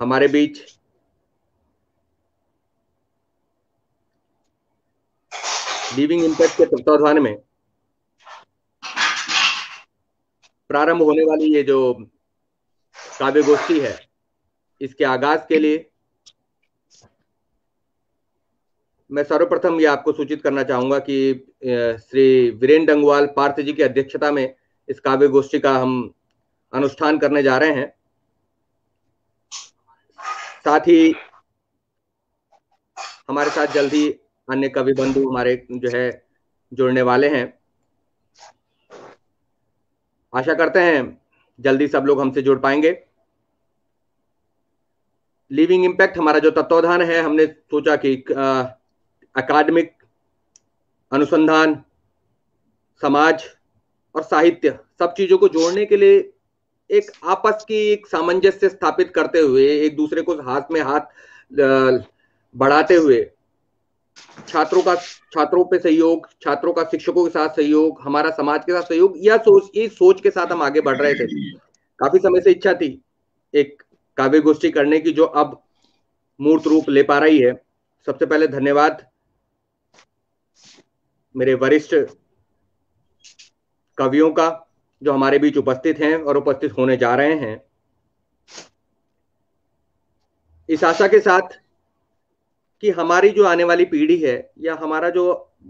हमारे बीच living impact के तत्वाधान में प्रारंभ होने वाली ये जो काव्य गोष्ठी है, इसके आगाज के लिए मैं सर्वप्रथम ये आपको सूचित करना चाहूंगा कि श्री वीरेंद्र डंगवाल पार्थ जी की अध्यक्षता में इस काव्य गोष्ठी का हम अनुष्ठान करने जा रहे हैं। साथ ही हमारे साथ जल्द ही अन्य कवि बंधु हमारे जो है जुड़ने वाले हैं। आशा करते हैं जल्दी सब लोग हमसे जुड़ पाएंगे। लिविंग इम्पैक्ट हमारा जो तत्वाधान है, हमने सोचा कि अकादमिक, अनुसंधान, समाज और साहित्य सब चीजों को जोड़ने के लिए एक आपस की एक सामंजस्य स्थापित करते हुए, एक दूसरे को हाथ में हाथ बढ़ाते हुए, छात्रों पे सहयोग, छात्रों का शिक्षकों के साथ सहयोग, हमारा समाज के साथ सहयोग, इस सोच के साथ हम आगे बढ़ रहे थे। काफी समय से इच्छा थी एक काव्य गोष्ठी करने की, जो अब मूर्त रूप ले पा रही है। सबसे पहले धन्यवाद मेरे वरिष्ठ कवियों का जो हमारे बीच उपस्थित हैं और उपस्थित होने जा रहे हैं, इस आशा के साथ कि हमारी जो आने वाली पीढ़ी है या हमारा जो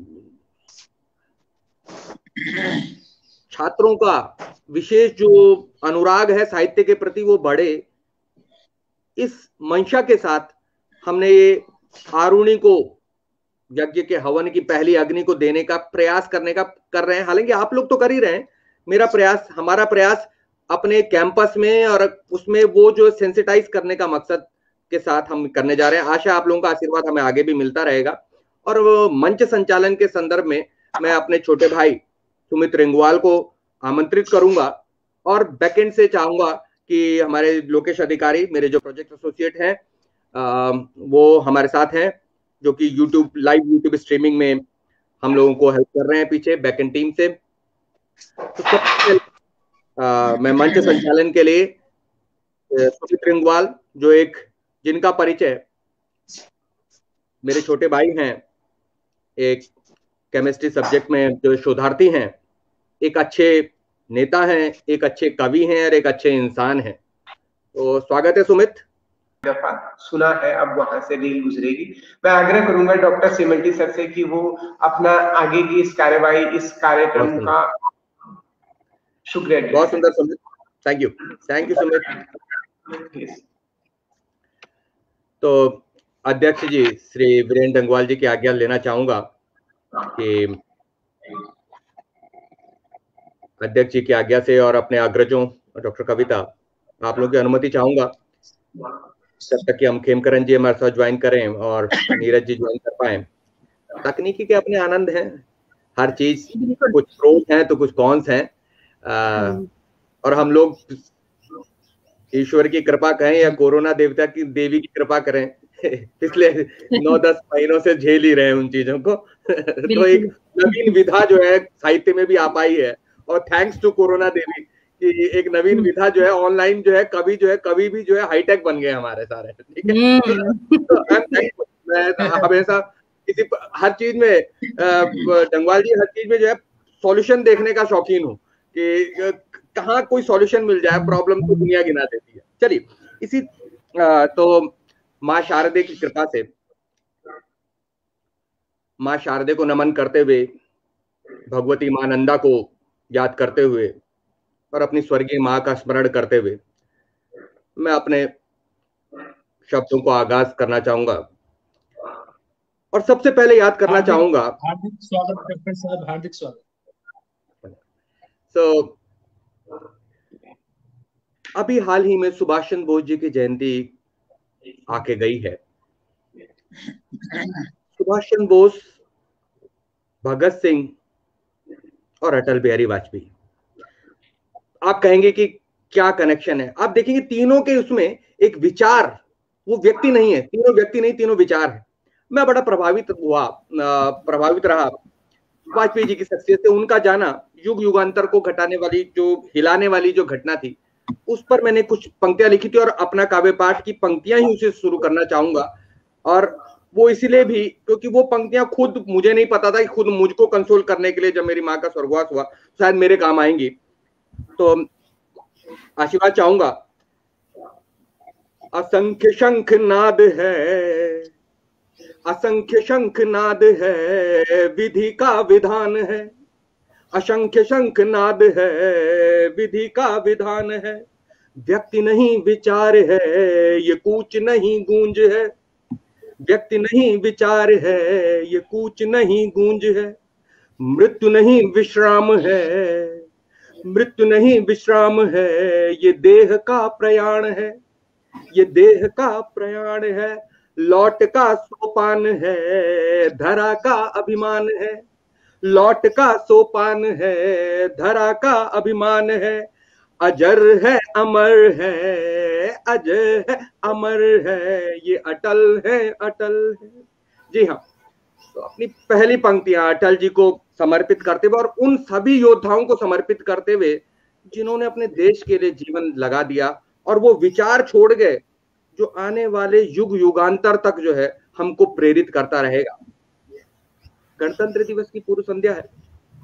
छात्रों का विशेष जो अनुराग है साहित्य के प्रति, वो बढ़े। इस मंशा के साथ हमने ये आरुणि को, यज्ञ के हवन की पहली अग्नि को देने का प्रयास कर रहे हैं। हालांकि आप लोग तो कर ही रहे हैं। हमारा प्रयास अपने कैंपस में और उसमें वो जो सेंसिटाइज करने का मकसद के साथ हम करने जा रहे हैं। आशा आप लोगों का आशीर्वाद हमें आगे भी मिलता रहेगा। और वो मंच संचालन के संदर्भ में मैं अपने छोटे भाई सुमित रेंगवाल को आमंत्रित करूंगा और बैकएंड से चाहूंगा कि हमारे लोकेश अधिकारी, मेरे जो प्रोजेक्ट एसोसिएट हैं, वो हमारे साथ हैं, जो कि लाइव यूट्यूब स्ट्रीमिंग में हम लोगों को हेल्प कर रहे हैं पीछे बैकएंड टीम से। तो मैं मंच संचालन के लिए सुमित रेंगवाल, जिनका परिचय मेरे छोटे भाई हैं, एक केमिस्ट्री सब्जेक्ट में जो शोधार्थी हैं, एक अच्छे नेता हैं, एक अच्छे कवि हैं और एक अच्छे इंसान हैं। तो स्वागत है सुमित। दफा सुना है, अब वहां से रील गुजरेगी। मैं आग्रह करूंगा डॉक्टर सिमल्टी सर से कि वो अपना आगे की इस कार्यवाही, इस कार्यक्रम का शुक्रिया। बहुत सुंदर सुमित, थैंक यू सुमित। तो अध्यक्ष जी श्री वीरेंद्र डंगवाल जी की आज्ञा लेना चाहूंगा कि अध्यक्ष जी की आज्ञा से और अपने अग्रजों डॉक्टर कविता, आप लोगों की अनुमति चाहूंगा जब तक कि हम खेमकरण जी हमारे साथ ज्वाइन करें और नीरज जी ज्वाइन कर पाए। तकनीकी के अपने आनंद हैं, हर चीज, कुछ प्रोस हैं तो कुछ कॉन्स हैं, और हम लोग ईश्वर की कृपा कहें या कोरोना देवी की कृपा करें, पिछले 9-10 महीनों से झेल ही रहे हैं उन चीजों को। तो एक नवीन विधा जो है साहित्य में भी आ पाई है, और थैंक्स टू कोरोना देवी कि एक नवीन विधा जो है ऑनलाइन जो है कवि भी जो है हाईटेक बन गए हमारे सारे, ठीक है। तो मैं हमेशा हर चीज में डंगवाल जी, हर चीज में जो है सॉल्यूशन देखने का शौकीन हूँ कि कहाँ कोई सॉल्यूशन मिल जाए, प्रॉब्लम तो दुनिया गिना देती है। चलिए, तो माँ शारदे की कृपा से, माँ शारदे को नमन करते हुए, भगवती माँ नंदा को याद करते हुए और अपनी स्वर्गीय माँ का स्मरण करते हुए मैं अपने शब्दों को आगाज करना चाहूंगा। और सबसे पहले याद करना चाहूंगा, हार्दिक स्वागत डॉक्टर साहब, हार्दिक स्वागत। अभी हाल ही में सुभाष चंद्र बोस जी की जयंती आके गई है। सुभाष चंद्र बोस, भगत सिंह और अटल बिहारी वाजपेयी, आप कहेंगे कि क्या कनेक्शन है? आप देखेंगे तीनों के उसमें एक विचार, वो व्यक्ति नहीं है, तीनों व्यक्ति नहीं, तीनों विचार है। मैं बड़ा प्रभावित रहा वाजपेयी जी की शख्सियत से। उनका जाना युग युगांतर को घटाने वाली, जो हिलाने वाली जो घटना थी, उस पर मैंने कुछ पंक्तियां लिखी थी और अपना काव्य पाठ की पंक्तियां ही उसे शुरू करना चाहूंगा। और वो इसीलिए भी क्योंकि वो पंक्तियां खुद मुझे नहीं पता था कि खुद मुझको कंसोल करने के लिए जब मेरी माँ का स्वर्गवास हुआ शायद मेरे काम आएंगी। तो आशीर्वाद चाहूंगा। असंख्य शंख नाद है, असंख्य शंख नाद है, विधि का विधान है। असंख्य शंख नाद है, विधि का विधान है। व्यक्ति नहीं विचार है, ये कूच नहीं गूंज है। व्यक्ति नहीं विचार है, ये कूच नहीं गूंज है। मृत्यु नहीं विश्राम है, मृत्यु नहीं विश्राम है, ये देह का प्रयाण है। ये देह का प्रयाण है, लौट का सोपान है, धरा का अभिमान है। लौट का सोपान है, धरा का अभिमान है। अजर है अमर है, अजय है अमर है, ये अटल है अटल है। जी हाँ, तो अपनी पहली पंक्तियां अटल जी को समर्पित करते हुए और उन सभी योद्धाओं को समर्पित करते हुए जिन्होंने अपने देश के लिए जीवन लगा दिया और वो विचार छोड़ गए जो आने वाले युग युगांतर तक जो है हमको प्रेरित करता रहेगा। गणतंत्र दिवस की पूर्व संध्या है।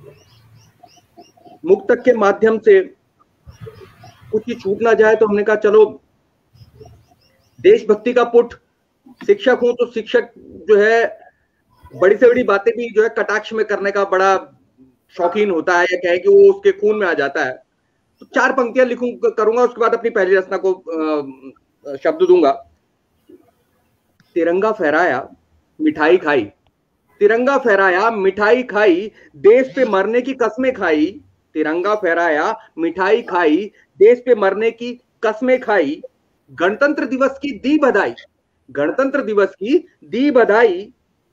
मुक्तक के माध्यम से कुछ ही छूट ना जाए तो हमने कहा चलो देशभक्ति का पुट, शिक्षक हूं तो शिक्षक जो है बड़ी से बड़ी बातें भी जो है कटाक्ष में करने का बड़ा शौकीन होता है, या कहे कि वो उसके खून में आ जाता है। तो 4 पंक्तियां लिखूं करूंगा, उसके बाद अपनी पहली रचना को शब्द दूंगा। तिरंगा फहराया मिठाई खाई, तिरंगा फहराया मिठाई खाई, देश पे मरने की कस्में खाई। तिरंगा फहराया मिठाई खाई, देश पे मरने की कस्में खाई। गणतंत्र दिवस की दी बधाई, गणतंत्र दिवस की दी बधाई।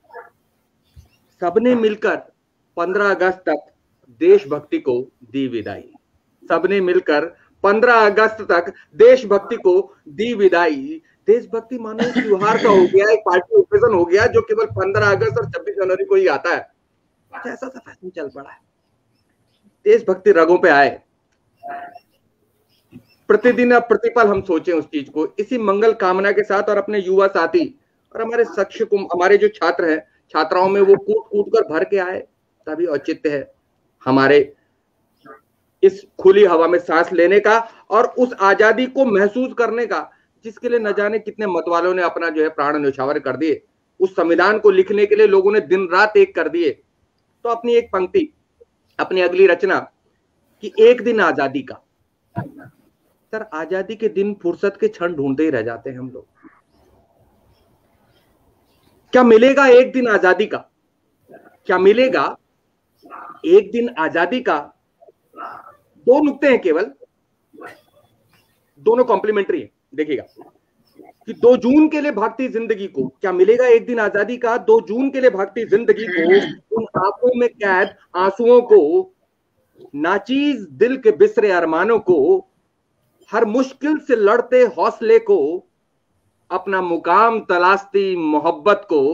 सबने मिलकर 15 अगस्त तक देशभक्ति को दी विदाई। सबने मिलकर 15 अगस्त तक देशभक्ति को दी विदाई। देशभक्ति मानो त्योहार का हो गया, एक पार्टी ओकेजन हो गया जो केवल 15 अगस्त और 26 जनवरी को ही आता है। ऐसा सा फैशन चल पड़ा है। देशभक्ति रगों पे आए, प्रतिदिन अब प्रतिपल हम सोचें उस चीज को। इसी मंगल कामना के साथ और अपने युवा साथी और हमारे शिक्षक, हमारे जो छात्र हैं, छात्राओं में वो कूट कूट कर भर के आए, तभी औचित्य है हमारे इस खुली हवा में सांस लेने का और उस आजादी को महसूस करने का जिसके लिए न जाने कितने मतवालों ने अपना जो है प्राण न्यौछावर कर दिए। उस संविधान को लिखने के लिए लोगों ने दिन रात एक कर दिए। तो अपनी एक पंक्ति, अपनी अगली रचना कि एक दिन आजादी का। सर, आजादी के दिन फुर्सत के क्षण ढूंढते ही रह जाते हैं हम लोग। क्या मिलेगा एक दिन आजादी का? क्या मिलेगा एक दिन आजादी का? 2 नुक्ते हैं केवल, दोनों कॉम्प्लीमेंट्री है। देखिएगा कि 2 जून के लिए भागती जिंदगी को, क्या मिलेगा एक दिन आजादी का? 2 जून के लिए भागती जिंदगी को, उन आंखों में कैद आंसुओं को, नाचीज दिल के बिसरे अरमानों को, हर मुश्किल से लड़ते हौसले को, अपना मुकाम तलाशती मोहब्बत को,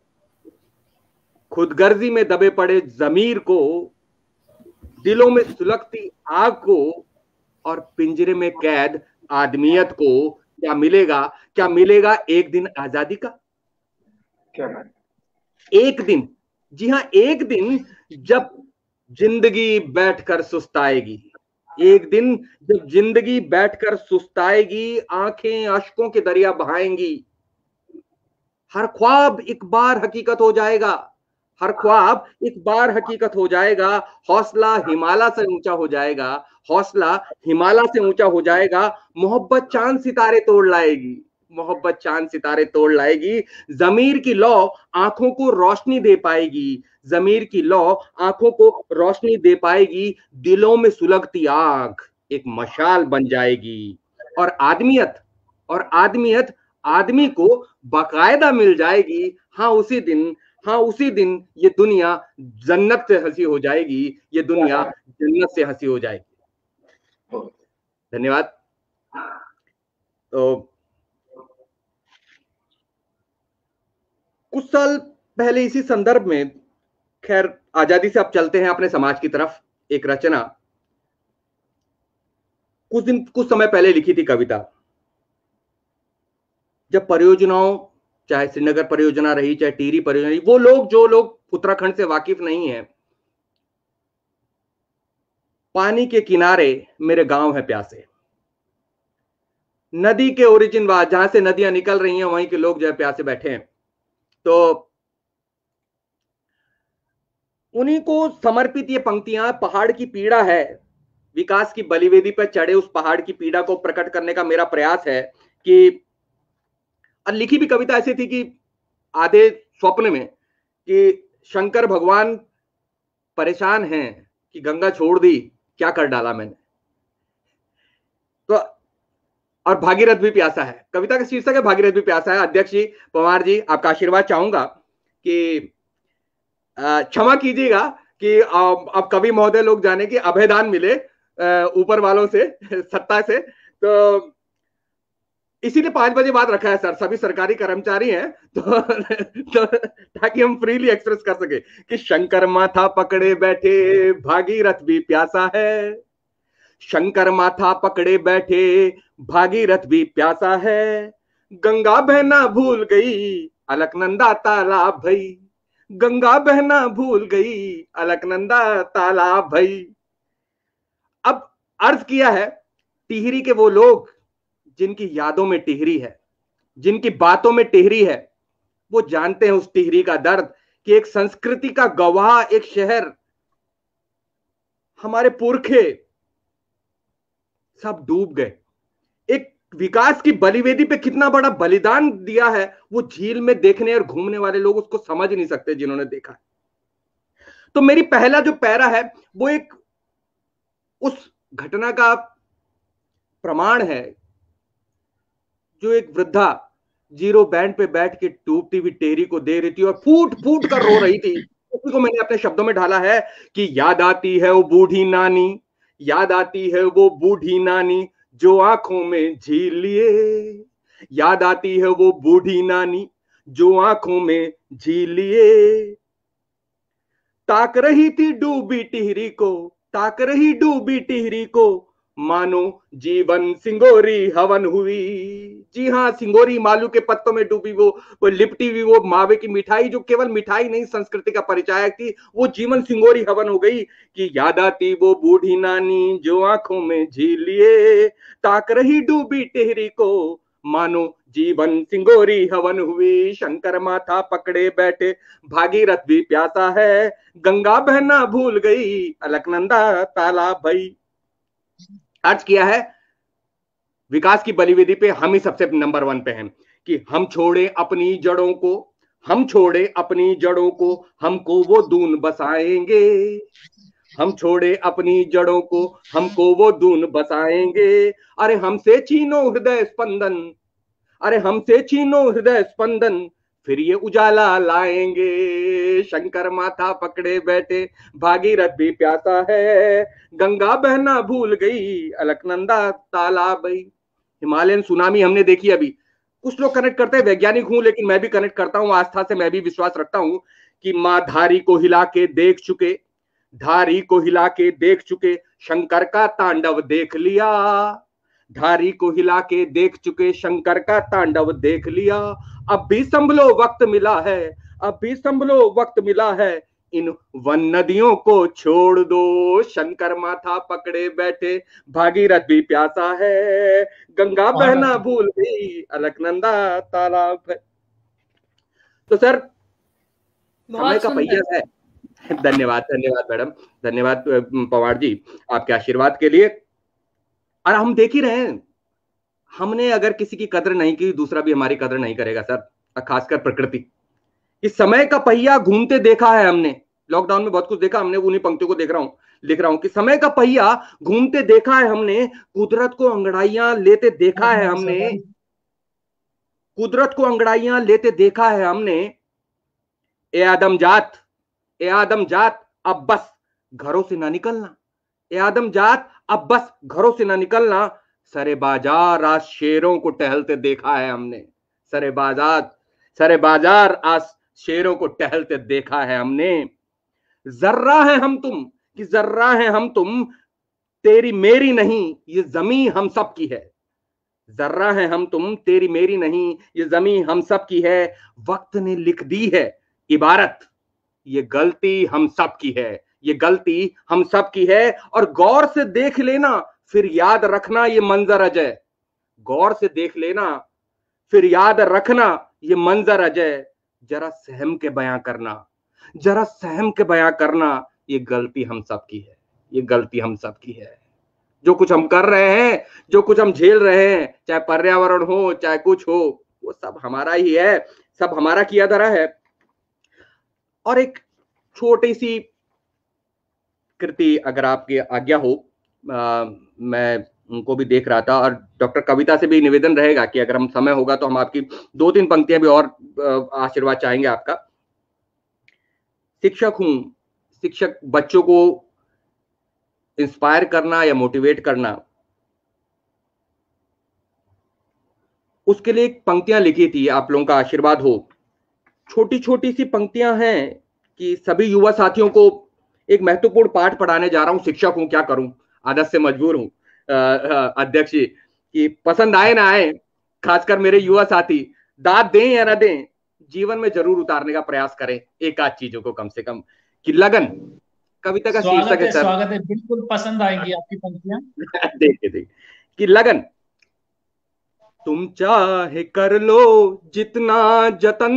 खुदगर्जी में दबे पड़े जमीर को, दिलों में सुलगती आग को और पिंजरे में कैद आदमियत को। क्या मिलेगा? क्या मिलेगा एक दिन आजादी का? क्या बात। एक दिन, जी हां, एक दिन जब जिंदगी बैठकर सुस्ताएगी। एक दिन जब जिंदगी बैठकर सुस्ताएगी, आंखें अश्कों के दरिया बहाएंगी। हर ख्वाब एक बार हकीकत हो जाएगा, हर ख्वाब एक बार हकीकत हो जाएगा। हौसला हिमालय से ऊंचा हो जाएगा, हौसला हिमालय से ऊंचा हो जाएगा। मोहब्बत चांद सितारे तोड़ लाएगी, मोहब्बत चांद सितारे तोड़ लाएगी। जमीर की लौ आंखों को रोशनी दे पाएगी, जमीर की लौ आंखों को रोशनी दे पाएगी। दिलों में सुलगती आग एक मशाल बन जाएगी और आदमियत आदमी को बाकायदा मिल जाएगी। हाँ उसी दिन ये दुनिया जन्नत से हंसी हो जाएगी, ये दुनिया जन्नत से हंसी हो जाएगी। धन्यवाद। तो कुछ साल पहले इसी संदर्भ में, खैर आजादी से अब चलते हैं अपने समाज की तरफ, एक रचना। कुछ समय पहले लिखी थी कविता। जब परियोजनाओं, चाहे श्रीनगर परियोजना रही, चाहे टिहरी परियोजना रही, वो लोग जो लोग उत्तराखंड से वाकिफ नहीं है, पानी के किनारे मेरे गांव है प्यासे, नदी के ओरिजिन वहां जहां से नदियां निकल रही हैं वहीं के लोग जो है प्यासे बैठे हैं। तो उन्हीं को समर्पित ये पंक्तियां, पहाड़ की पीड़ा है, विकास की बलिवेदी पर चढ़े उस पहाड़ की पीड़ा को प्रकट करने का मेरा प्रयास है। कि और लिखी भी कविता ऐसी थी कि आधे स्वप्न में, कि शंकर भगवान परेशान हैं कि गंगा छोड़ दी, क्या कर डाला मैंने। तो और भागीरथ भी प्यासा है, कविता का शीर्षक है भागीरथ भी प्यासा है। अध्यक्ष जी, पवार जी, आपका आशीर्वाद चाहूंगा कि क्षमा कीजिएगा कि अब कवि महोदय लोग जाने कि अभयदान मिले ऊपर वालों से, सत्ता से, तो इसीलिए 5 बजे बाद रखा है सर, सभी सरकारी कर्मचारी हैं तो ताकि हम फ्रीली एक्सप्रेस कर सके कि शंकर माथा पकड़े बैठे भागीरथ भी प्यासा है, शंकर माथा पकड़े बैठे भागीरथ भी प्यासा है, गंगा बहना भूल गई अलकनंदा तालाब भई, गंगा बहना भूल गई अलकनंदा तालाब भई। अब अर्ज किया है टिहरी के वो लोग जिनकी यादों में टिहरी है, जिनकी बातों में टिहरी है, वो जानते हैं उस टिहरी का दर्द कि एक संस्कृति का गवाह एक शहर, हमारे पुरखे सब डूब गए। एक विकास की बलिवेदी पे कितना बड़ा बलिदान दिया है, वो झील में देखने और घूमने वाले लोग उसको समझ नहीं सकते जिन्होंने देखा है। तो मेरी पहला जो पैरा है वो एक उस घटना का प्रमाण है, जो एक वृद्धा जीरो बैंड पे बैठ के डूबती हुई टेरी को दे रही थी और फूट फूट कर रो रही थी। उसी को मैंने अपने शब्दों में ढाला है कि याद आती है वो बूढ़ी नानी, याद आती है वो बूढ़ी नानी जो आंखों में झील लिए, याद आती है वो बूढ़ी नानी जो आंखों में झील लिए, ताक रही थी डूबी टिहरी को, ताक रही डूबी टिहरी को, मानो जीवन सिंगोरी हवन हुई। जी हाँ, सिंगोरी मालू के पत्तों में डूबी वो लिपटी हुई वो मावे की मिठाई, जो केवल मिठाई नहीं संस्कृति का परिचायक थी, वो जीवन सिंगोरी हवन हो गई। कि याद आती वो बूढ़ी नानी जो आंखों में झील लिए, ताक रही डूबी टिहरी को, मानो जीवन सिंगोरी हवन हुई, शंकर माथा पकड़े बैठे भागीरथ भी प्यासा है, गंगा बहना भूल गई अलकनंदा तालाब भई। अर्ज किया है विकास की बलिवेदी पे हम ही सबसे नंबर 1 पे हैं कि हम छोड़े अपनी जड़ों को, हम छोड़े अपनी जड़ों को, हमको वो दून बसाएंगे, हम छोड़े अपनी जड़ों को, हमको वो दून बसाएंगे। अरे हमसे छीनो हृदय स्पंदन, अरे हमसे छीनो हृदय स्पंदन, फिर ये उजाला लाएंगे, शंकर माथा पकड़े बैठे भागीरथ भी प्यासा है, गंगा बहना भूल गई अलकनंदा तालाब भई। हिमालयन सुनामी हमने देखी अभी, कुछ लोग कनेक्ट करते हैं, वैज्ञानिक हूं लेकिन मैं भी कनेक्ट करता हूं, आस्था से मैं भी विश्वास रखता हूं कि मां धारी को हिला के देख चुके, धारी को हिला के देख चुके, शंकर का तांडव देख लिया, धारी को हिला के देख चुके, शंकर का तांडव देख लिया, अब भी संभलो वक्त मिला है, अब भी संभलो वक्त मिला है, इन वन नदियों को छोड़ दो, शंकर माथा पकड़े बैठे भागीरथ भी प्यासा है, गंगा बहना भूल गई अलकनंदा तालाब है। तो सर समय का पहिया है। धन्यवाद, धन्यवाद मैडम, धन्यवाद पवार जी आपके आशीर्वाद के लिए। और हम देख ही रहे हैं, हमने अगर किसी की कदर नहीं की, दूसरा भी हमारी कदर नहीं करेगा सर, खासकर प्रकृति। इस समय का पहिया घूमते देखा है हमने, लॉकडाउन में बहुत कुछ देखा हमने, उन्हीं पंक्तियों को लिख रहा हूं कि समय का पहिया घूमते देखा है हमने, कुदरत को अंगड़ाइयां लेते देखा है हमने, कुदरत को अंगड़ाइयां लेते देखा है हमने। ए आदम जात अब बस घरों से ना निकलना, ए आदम जात अब बस घरों से ना निकलना, सरे बाजार आज शेरों को टहलते देखा है हमने, सरे बाजार आज शेरों को टहलते देखा है हमने। जर्रा है हम तुम कि जर्रा है हम तुम, तेरी मेरी नहीं ये जमीन हम सब की है। जर्रा है हम तुम, तेरी मेरी नहीं ये जमीन हम सब की है। वक्त ने लिख दी है इबारत, ये गलती हम सब की है, ये गलती हम सब की है। और गौर से देख लेना फिर याद रखना ये मंजर अजय, गौर से देख लेना फिर याद रखना ये मंजर अजय। जरा सहम के बयां करना, जरा सहम के बयां करना, ये गलती हम सब की है, ये गलती हम सब की है। जो कुछ हम कर रहे हैं, जो कुछ हम झेल रहे हैं, चाहे पर्यावरण हो चाहे कुछ हो, वो सब हमारा ही है, सब हमारा किया धरा है। और एक छोटी सी कृति अगर आपकी आज्ञा हो, मैं उनको भी देख रहा था और डॉक्टर कविता से भी निवेदन रहेगा कि अगर हम समय होगा तो हम आपकी 2-3 पंक्तियां भी और आशीर्वाद चाहेंगे आपका। शिक्षक हूं, शिक्षक बच्चों को इंस्पायर करना या मोटिवेट करना, उसके लिए एक पंक्तियां लिखी थी, आप लोगों का आशीर्वाद हो। छोटी छोटी सी पंक्तियां हैं कि सभी युवा साथियों को एक महत्वपूर्ण पाठ पढ़ाने जा रहा हूं, शिक्षक हूं क्या करूं, आदत से मजबूर हूं अध्यक्ष जी, कि पसंद आए ना आए, खासकर मेरे युवा साथी दाद दें या ना दें, जीवन में जरूर उतारने का प्रयास करें एक आध चीजों को कम से कम। कि लगन कविता का शीर्षक है सर। स्वागत है, बिल्कुल पसंद आएंगी आपकी पंक्तियां। देखिए कि लगन, तुम चाहे कर लो जितना जतन,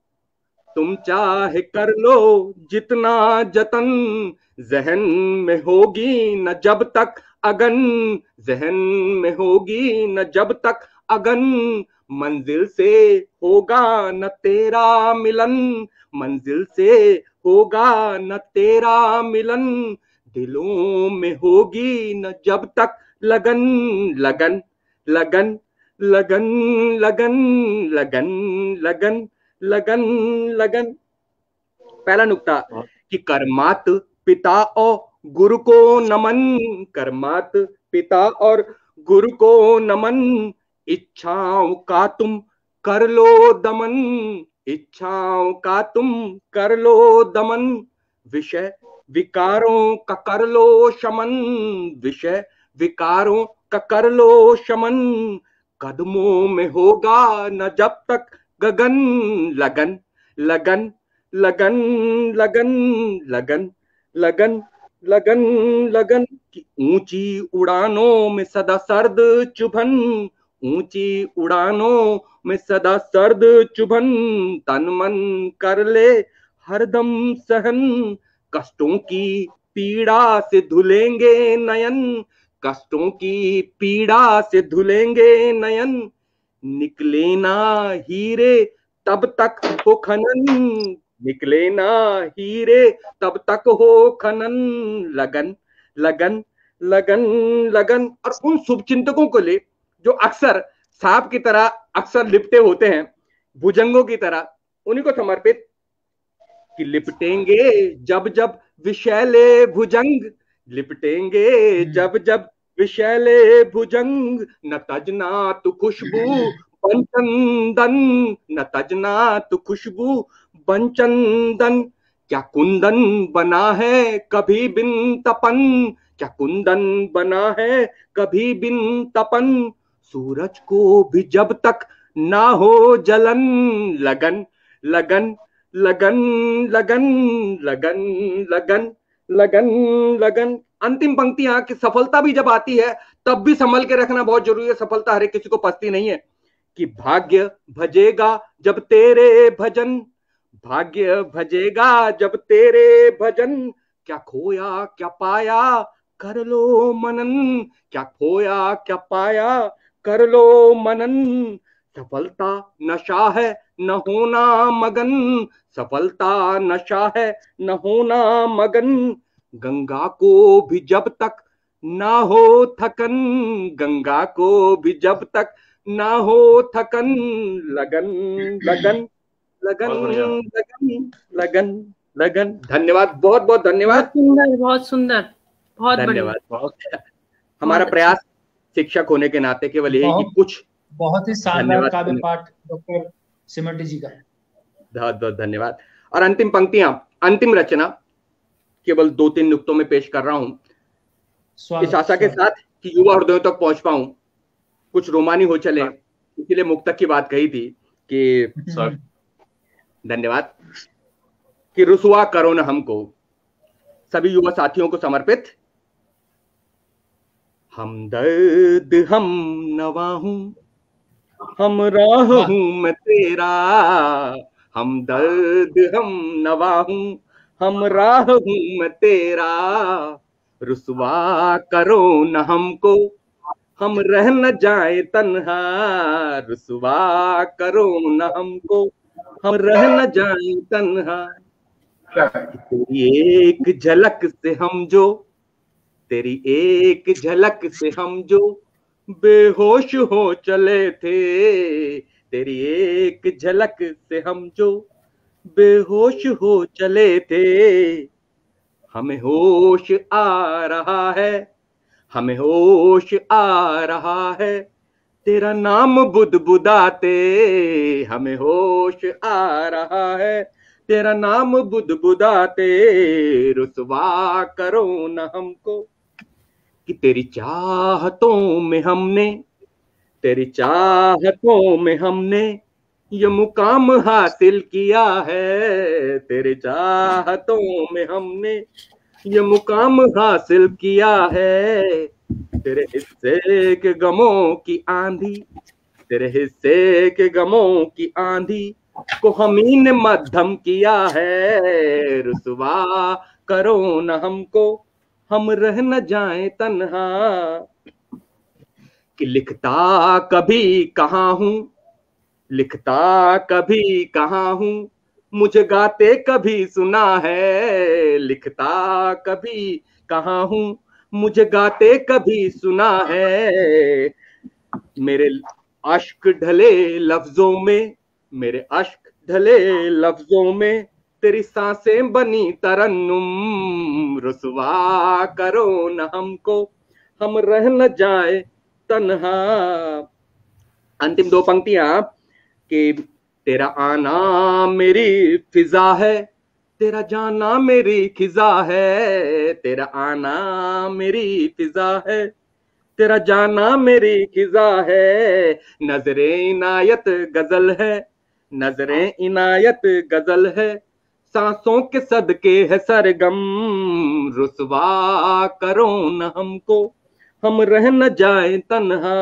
तुम चाहे कर लो जितना जतन, जहन में होगी न जब तक अगन, जहन में होगी न जब तक अगन, मंजिल से होगा न तेरा मिलन, मंजिल से होगा न तेरा मिलन, दिलों में होगी न जब तक लगन, लगन लगन लगन लगन लगन लगन लगन लगन। पहला नुक्ता कि कर्मात पिता और गुरु को नमन, कर्मात पिता और गुरु को नमन, इच्छाओं का तुम कर लो दमन, इच्छाओं का तुम कर लो दमन, विषय विकारों का कर लो शमन, विषय विकारों का कर लो शमन, कदमों में होगा न जब तक गगन, लगन लगन लगन लगन लगन लगन लगन लगन की ऊंची उड़ानों में सदा सर्द चुभन, ऊंची उड़ानों में सदा सर्द चुभन, तन मन कर ले हरदम सहन, कष्टों की पीड़ा से धुलेंगे नयन, कष्टों की पीड़ा से धुलेंगे नयन, निकले ना हीरे तब तक हो खनन, निकले ना हीरे तब तक हो खनन, लगन लगन लगन लगन। और उन शुभचिंतकों को ले जो अक्सर सांप की तरह अक्सर लिपटे होते हैं, भुजंगों की तरह, उन्हीं को समर्पित कि लिपटेंगे जब जब विषैले भुजंग, लिपटेंगे जब जब विषैले भुजंग, न तजना तु खुशबू बनचंदन, न तजना तु खुशबू बनचंदन, क्या कुंदन बना है कभी बिन तपन, क्या कुंदन बना है कभी बिन तपन, सूरज को भी जब तक ना हो जलन, लगन लगन लगन लगन लगन लगन लगन लगन। अंतिम पंक्तियां कि सफलता भी जब आती है तब भी संभल के रखना बहुत जरूरी है, सफलता हर एक किसी को पसती नहीं है। कि भाग्य भजेगा जब तेरे भजन, भाग्य भजेगा जब तेरे भजन, क्या खोया क्या पाया कर लो मनन, क्या खोया क्या पाया कर लो मनन, सफलता नशा है न होना मगन, सफलता नशा है न होना मगन, गंगा को भी जब तक ना हो थकन, गंगा को भी जब तक ना हो थकन, लगन लगन लगन लगन लगन लगन। धन्यवाद, बहुत बहुत धन्यवाद। बहुत सुंदर, बहुत सुंदर, बहुत धन्यवाद। हमारा प्रयास शिक्षक होने के नाते केवल यही कि कुछ बहुत ही शानदार काव्य पाठ डॉक्टर सिमंटी जी का, बहुत बहुत धन्यवाद। और अंतिम पंक्तियां, अंतिम रचना केवल 2-3 नुक्तों में पेश कर रहा हूं इस आशा के साथ कि युवा हृदयों तक पहुंच पाऊं, कुछ रोमानी हो चले, इसीलिए मुक्तक की बात कही थी कि धन्यवाद, कि रुसवा करो न हमको, सभी युवा साथियों को समर्पित। हम दर्द हम नवा हूं, हम राह हूं मैं तेरा, हम दर्द हम नवा हूं, हम राह हूं मैं तेरा, रुसवा करो न हमको, हम रह न जाए तन्हा, रुसवा करो न हमको, हम रह न जाए तन्हा। तेरी एक झलक से हम जो, तेरी एक झलक से हम जो बेहोश हो चले थे, तेरी एक झलक से हम जो बेहोश हो चले थे, हमें होश आ रहा है, हमें होश आ रहा है, तेरा नाम बुदबुदाते, हमें होश आ रहा है, तेरा नाम बुदबुदाते, रुसवा करो न हमको, कि तेरी चाहतों में हमने, तेरी चाहतों में हमने ये मुकाम हासिल किया है, तेरे चाहतों में हमने ये मुकाम हासिल किया है, तेरे हिस्से के गमों की आंधी, तेरे हिस्से के गमों की आंधी को हमी ने मध्यम किया है, रुसवा करो न हमको, हम रह न जाएं तन्हा, कि लिखता कभी कहाँ हूं, लिखता कभी कहाँ हूं, मुझे गाते कभी सुना है, लिखता कभी कहाँ हूं, मुझे गाते कभी सुना है, मेरे अश्क ढले लफ्जों में, मेरे अश्क ढले लफ्जों में तेरी सांसें बनी तरन्नुम, रुसवा करो न हमको, हम रह न जाए तन्हा। अंतिम दो पंक्तियां कि तेरा आना मेरी फिजा है, तेरा जाना मेरी खिजा है, तेरा आना मेरी फिजा है, तेरा जाना मेरी खिजा है, नजरे इनायत गजल है, नजरे इनायत गजल है, सांसों के सदके है सरगम, रुसवा करो न हमको, हम रह न जाए तन्हा,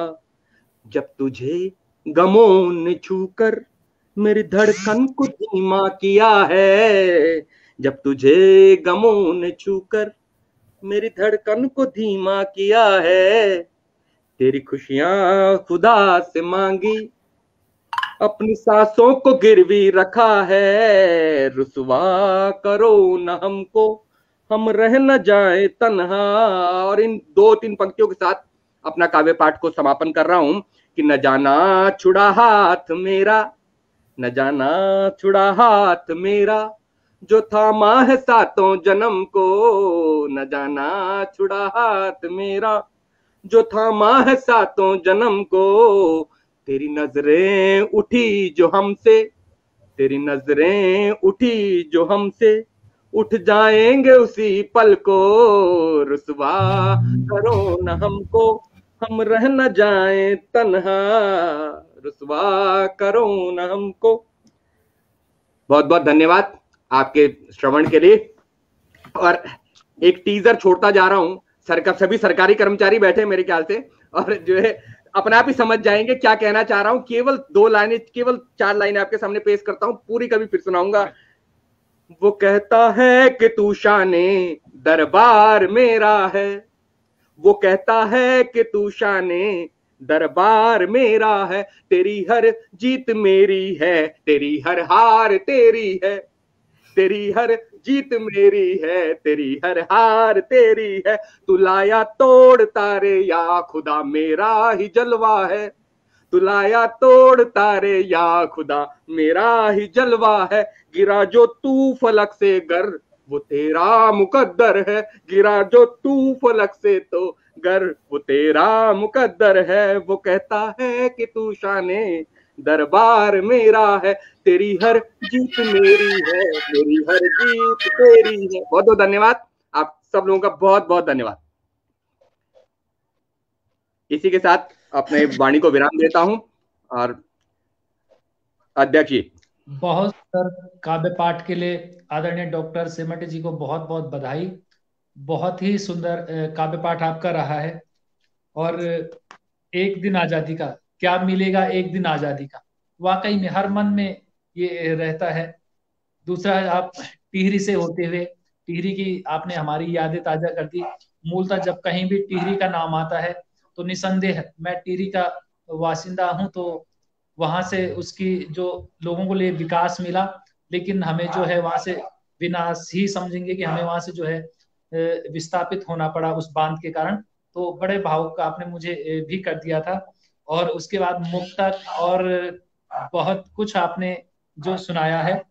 जब तुझे गमों ने छूकर मेरी धड़कन को धीमा किया है, जब तुझे गमों ने छूकर मेरी धड़कन को धीमा किया है, तेरी खुशियां खुदा से मांगी, अपनी सांसों को गिरवी रखा है, रुसवा करो न हमको, हम रह न जाए तन्हा। और इन दो तीन पंक्तियों के साथ अपना काव्य पाठ को समापन कर रहा हूं कि न जाना छुड़ा हाथ मेरा, न जाना छुड़ा हाथ मेरा, जो थामा है सातों जन्म को, न जाना छुड़ा हाथ मेरा, जो थामा है सातों जन्म को, तेरी नजरें उठी जो हमसे, तेरी नजरें उठी जो हमसे, उठ जाएंगे उसी पल को, रुसवा करो न हमको, हम रह न जाएं तन्हा, रुसवा करो न हमको। बहुत बहुत धन्यवाद आपके श्रवण के लिए। और एक टीजर छोड़ता जा रहा हूं, सभी सरकारी कर्मचारी बैठे मेरे ख्याल से, और जो है अपने आप ही समझ जाएंगे क्या कहना चाह रहा हूं। केवल 2 लाइनें, केवल 4 लाइनें आपके सामने पेश करता हूं, पूरी कभी फिर सुनाऊंगा। वो कहता है कि तू शाने दरबार मेरा है, वो कहता है कि तू शाने दरबार मेरा है, तेरी हर जीत मेरी है, तेरी हर हार तेरी है, तेरी हर जीत मेरी है, तेरी हर हार तेरी है, तू लाया तोड़ तारे या खुदा मेरा ही जलवा है, तू लाया तोड़ तारे या खुदा मेरा ही जलवा है, गिरा जो तू फलक से गर वो तेरा मुकद्दर है, गिरा जो तू फलक से तो गर वो तेरा मुकद्दर है, वो कहता है कि तू शाने दरबार मेरा है, तेरी हर जीत मेरी है, मेरी हर जीत तेरी है। बहुत बहुत धन्यवाद, आप सब लोगों का बहुत बहुत धन्यवाद। इसी के साथ अपने वाणी को विराम देता हूं। और अध्यक्ष जी, बहुत सुंदर काव्य पाठ के लिए आदरणीय डॉक्टर सेमटे जी को बहुत बहुत बधाई। बहुत ही सुंदर काव्य पाठ आपका रहा है। और एक दिन आजादी का क्या मिलेगा, एक दिन आजादी का, वाकई में हर मन में ये रहता है। दूसरा, आप टिहरी से होते हुए, टिहरी की आपने हमारी यादें ताजा कर दी। मूलतः जब कहीं भी टिहरी का नाम आता है तो निसंदेह मैं टिहरी का वासिंदा हूं, तो वहां से उसकी जो लोगों को लिए विकास मिला, लेकिन हमें जो है वहां से विनाश ही समझेंगे कि हमें वहां से जो है विस्थापित होना पड़ा उस बांध के कारण। तो बड़े भावुक आपने मुझे भी कर दिया था। और उसके बाद मुक्तक और बहुत कुछ आपने जो सुनाया है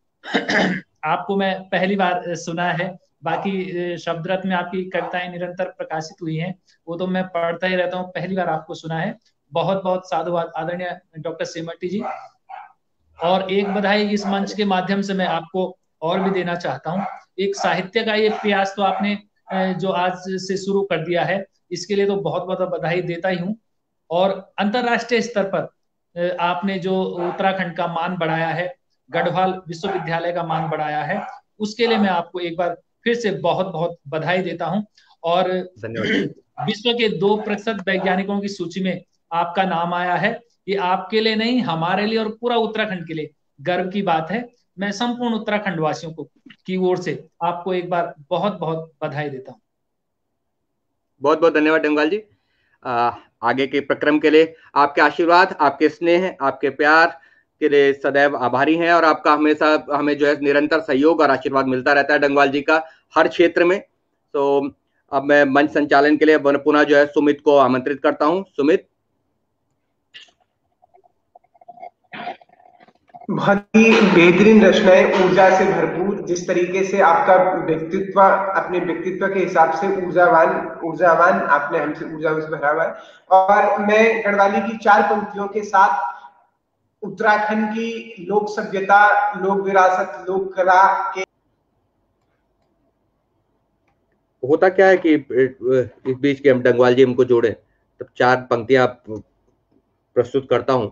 आपको मैं पहली बार सुना है। बाकी शब्द रत्न में आपकी कविताएं निरंतर प्रकाशित हुई हैं, वो तो मैं पढ़ता ही रहता हूँ। पहली बार आपको सुना है। बहुत बहुत साधुवाद आदरणीय डॉक्टर सेमटी जी। और एक बधाई इस मंच के माध्यम से मैं आपको और भी देना चाहता हूँ। एक साहित्य का ये प्रयास तो आपने जो आज से शुरू कर दिया है, इसके लिए तो बहुत बहुत बधाई देता ही हूँ। और अंतरराष्ट्रीय स्तर पर आपने जो उत्तराखंड का मान बढ़ाया है, गढ़वाल विश्वविद्यालय का मान बढ़ाया है, उसके लिए मैं आपको एक बार फिर से बहुत बहुत बधाई देता हूँ। और विश्व के 2% वैज्ञानिकों की सूची में आपका नाम आया है। ये आपके लिए नहीं, हमारे लिए और पूरा उत्तराखंड के लिए गर्व की बात है। मैं संपूर्ण उत्तराखंड वासियों को की ओर से आपको एक बार बहुत बहुत बधाई देता हूँ। बहुत बहुत धन्यवाद डंगवाल जी। आगे के प्रक्रम के लिए आपके आशीर्वाद, आपके स्नेह, आपके प्यार के लिए सदैव आभारी हैं। और आपका हमेशा हमें जो है निरंतर सहयोग और आशीर्वाद मिलता रहता है डंगवाल जी का हर क्षेत्र में। तो अब मैं मंच संचालन के लिए पुनः जो है सुमित को आमंत्रित करता हूं। सुमित। बहुत ही बेहतरीन रचनाएं, ऊर्जा से भरपूर। जिस तरीके से आपका व्यक्तित्व अपने व्यक्तित्व के हिसाब से ऊर्जावान आपने हमसे ऊर्जा से भरा हुआ है। और मैं गढ़वाली की 4 पंक्तियों के साथ उत्तराखंड की लोक सभ्यता, लोक विरासत, लोक कला के होता क्या है कि इस बीच के हम डंगवाल जी हमको जोड़े, तब 4 पंक्तियां प्रस्तुत करता हूं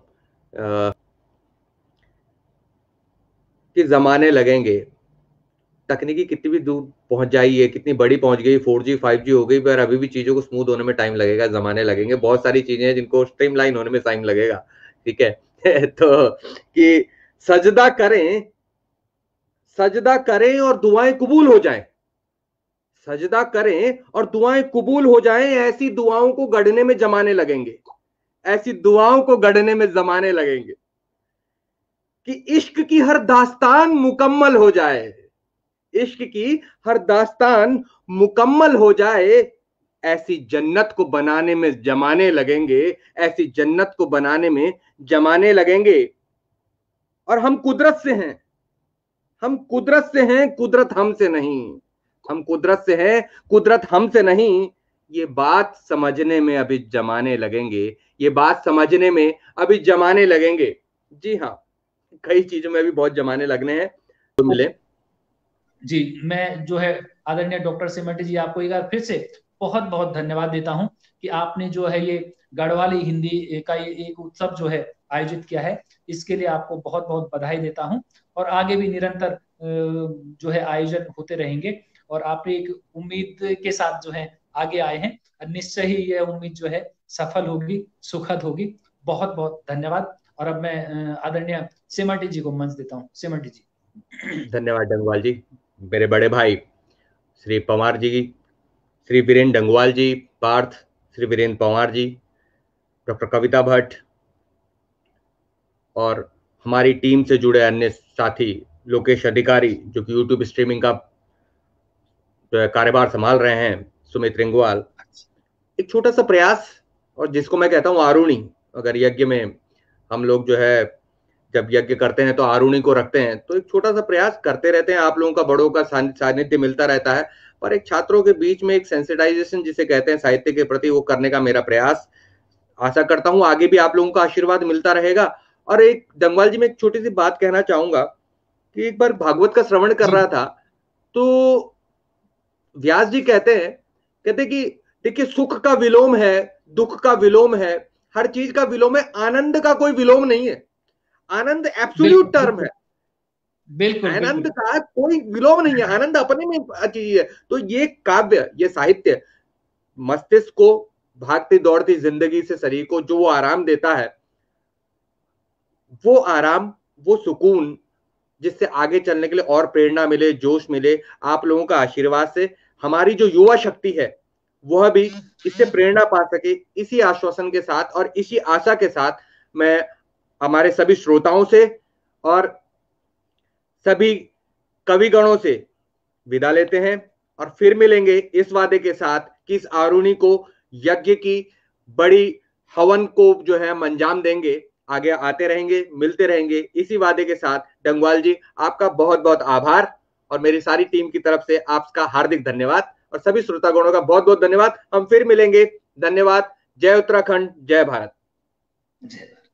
कि जमाने लगेंगे। तकनीकी कितनी भी दूर पहुंच जाई है, कितनी बड़ी पहुंच गई, 4G 5G हो गई, पर अभी भी चीजों को स्मूथ होने में टाइम लगेगा, जमाने लगेंगे। बहुत सारी चीजें हैं जिनको स्ट्रीमलाइन होने में टाइम लगेगा। ठीक है तो कि सजदा करें और दुआएं कबूल हो जाएं, सजदा करें और दुआएं कबूल हो जाएं, ऐसी दुआओं को गढ़ने में जमाने लगेंगे, ऐसी दुआओं को गढ़ने में जमाने लगेंगे कि इश्क की हर दास्तान मुकम्मल हो जाए, इश्क की हर दास्तान मुकम्मल हो जाए, ऐसी जन्नत को बनाने में जमाने लगेंगे, ऐसी जन्नत को बनाने में जमाने लगेंगे। और हम कुदरत से हैं, हम कुदरत से हैं, कुदरत हमसे नहीं, हम कुदरत से हैं, कुदरत हमसे नहीं। ये बात समझने में अभी जमाने लगेंगे, ये बात समझने में अभी जमाने लगेंगे। जी हाँ, कई चीजों में भी बहुत जमाने लगने हैं। तो मिले जी, मैं जो है आदरणीय डॉक्टर सेमटी जी आपको एक बार फिर से बहुत बहुत धन्यवाद देता हूं कि आपने जो है ये गढ़वाली हिंदी का एक उत्सव जो है आयोजित किया है। इसके लिए आपको बहुत बहुत बधाई देता हूं। और आगे भी निरंतर जो है आयोजन होते रहेंगे। और आप एक उम्मीद के साथ जो है आगे आए हैं, निश्चय ही यह उम्मीद जो है सफल होगी, सुखद होगी। बहुत बहुत धन्यवाद। और अब मैं आदरणीय सेमटी जी को मंच देता हूँ। सेमटी जी। धन्यवाद डंगवाल जी। मेरे बड़े भाई श्री पंवार जी, श्री वीरेंद्र डंगवाल जी, पार्थ, श्री वीरेंद्र पंवार जी, डॉक्टर कविता भट्ट और हमारी टीम से जुड़े अन्य साथी, लोकेश अधिकारी जो कि यूट्यूब स्ट्रीमिंग का कार्यभार संभाल रहे हैं, सुमित रिंगवाल। एक छोटा सा प्रयास, और जिसको मैं कहता हूं आरुणी। अगर यज्ञ में हम लोग जो है जब यज्ञ करते हैं तो आरुणी को रखते हैं, तो एक छोटा सा प्रयास करते रहते हैं। आप लोगों का बड़ों का सानिध्य मिलता रहता है, पर एक छात्रों के बीच में एक सेंसिटाइजेशन जिसे कहते हैं साहित्य के प्रति, वो करने का मेरा प्रयास। आशा करता हूं आगे भी आप लोगों का आशीर्वाद मिलता रहेगा। और एक डंगवाल जी में एक छोटी सी बात कहना चाहूंगा कि एक बार भागवत का श्रवण कर रहा था, तो व्यास जी कहते कि देखिए सुख का विलोम है दुख का विलोम है, हर चीज का विलोम है, आनंद का कोई विलोम नहीं है। आनंद एब्सोल्यूट टर्म है, बिल्कुल आनंद का कोई विलोम नहीं है, आनंद अपने में चीज है। तो ये काव्य, ये साहित्य मस्तिष्क को भागती दौड़ती जिंदगी से शरीर को जो वो आराम देता है, वो आराम, वो सुकून, जिससे आगे चलने के लिए और प्रेरणा मिले, जोश मिले, आप लोगों का आशीर्वाद से हमारी जो युवा शक्ति है वह भी इससे प्रेरणा पा सके, इसी आश्वासन के साथ और इसी आशा के साथ मैं हमारे सभी श्रोताओं से और सभी कविगणों से विदा लेते हैं और फिर मिलेंगे इस वादे के साथ कि इस आरुणि को यज्ञ की बड़ी हवन को जो है हम अंजाम देंगे, आगे आते रहेंगे, मिलते रहेंगे। इसी वादे के साथ डंगवाल जी आपका बहुत बहुत आभार और मेरी सारी टीम की तरफ से आपका हार्दिक धन्यवाद और सभी श्रोतागणों का बहुत बहुत धन्यवाद। हम फिर मिलेंगे। धन्यवाद। जय उत्तराखंड, जय भारत। जय भारत।